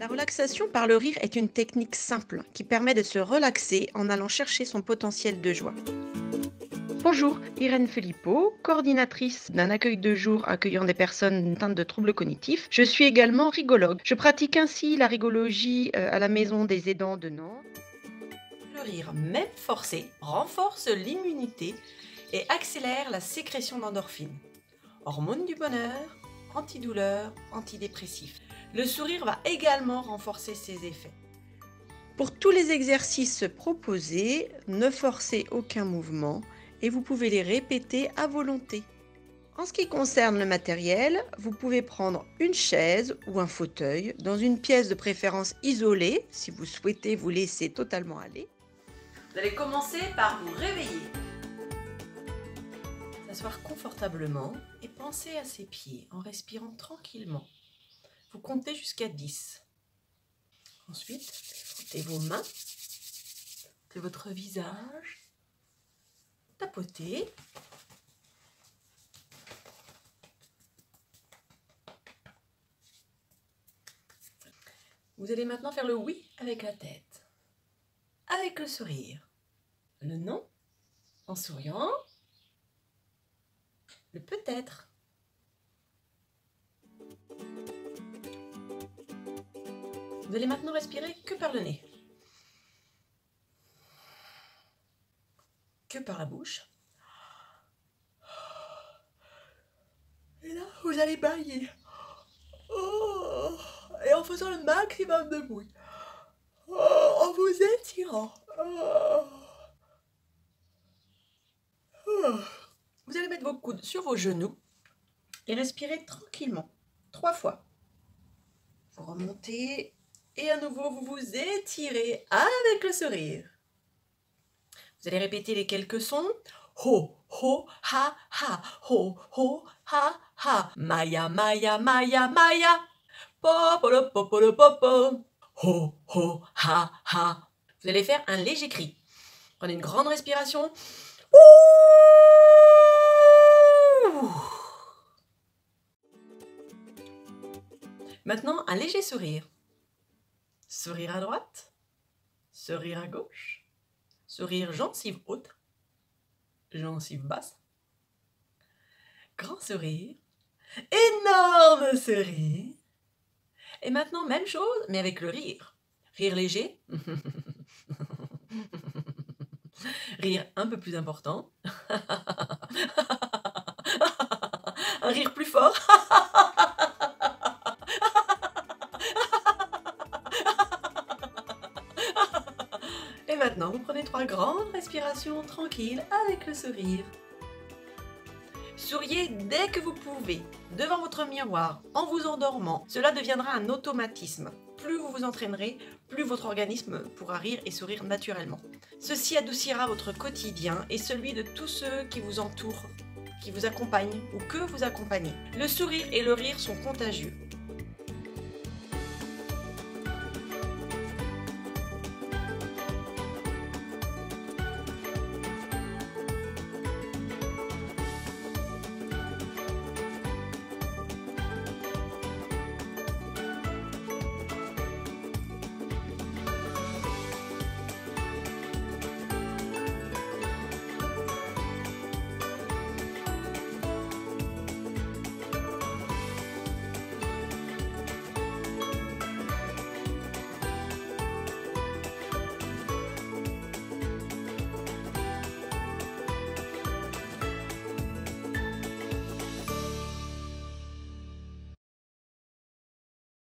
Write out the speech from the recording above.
La relaxation par le rire est une technique simple qui permet de se relaxer en allant chercher son potentiel de joie. Bonjour, Irène Filippo, coordinatrice d'un accueil de jour accueillant des personnes atteintes de troubles cognitifs. Je suis également rigologue. Je pratique ainsi la rigologie à la Maison des aidants de Nantes. Le rire, même forcé, renforce l'immunité et accélère la sécrétion d'endorphines, hormones du bonheur, antidouleur, antidépressif. Le sourire va également renforcer ses effets. Pour tous les exercices proposés, ne forcez aucun mouvement et vous pouvez les répéter à volonté. En ce qui concerne le matériel, vous pouvez prendre une chaise ou un fauteuil dans une pièce de préférence isolée si vous souhaitez vous laisser totalement aller. Vous allez commencer par vous réveiller, s'asseoir confortablement et penser à ses pieds en respirant tranquillement. Vous comptez jusqu'à 10. Ensuite, frottez vos mains, frottez votre visage, tapotez. Vous allez maintenant faire le oui avec la tête, avec le sourire, le non en souriant, le peut-être. Vous allez maintenant respirer que par le nez, que par la bouche. Et là, vous allez bailler. Et en faisant le maximum de bruit. En vous étirant. Vous allez mettre vos coudes sur vos genoux et respirer tranquillement, 3 fois. Vous remontez et à nouveau vous vous étirez avec le sourire. Vous allez répéter les quelques sons. Ho, ho, ha, ha, ho, ho, ha, ha. Maya, maya, maya, maya. Popolo, popolo, popo. Ho, ho, ha, ha. Vous allez faire un léger cri. Prenez une grande respiration. Ouh. Maintenant, un léger sourire. Sourire à droite, sourire à gauche, sourire gencive haute, gencive basse, grand sourire, énorme sourire. Et maintenant, même chose, mais avec le rire. Rire léger, rire un peu plus important, un rire plus fort. Et maintenant, vous prenez 3 grandes respirations tranquilles avec le sourire. Souriez dès que vous pouvez, devant votre miroir, en vous endormant. Cela deviendra un automatisme. Plus vous vous entraînerez, plus votre organisme pourra rire et sourire naturellement. Ceci adoucira votre quotidien et celui de tous ceux qui vous entourent, qui vous accompagnent ou que vous accompagnez. Le sourire et le rire sont contagieux.